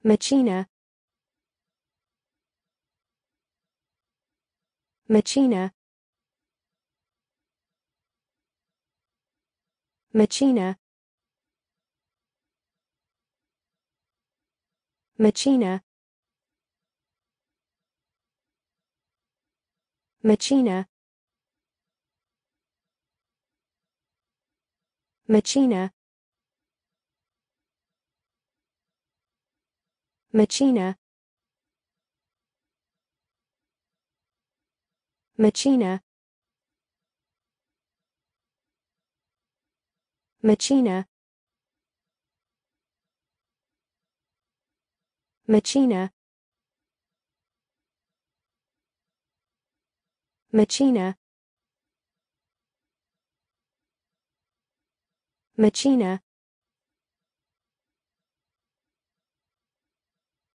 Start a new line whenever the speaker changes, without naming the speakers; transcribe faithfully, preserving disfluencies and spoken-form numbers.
Machina. Machina. Machina. Machina. Machina. Machina. Machina. Machina. Machina. Machina. Machina. Machina.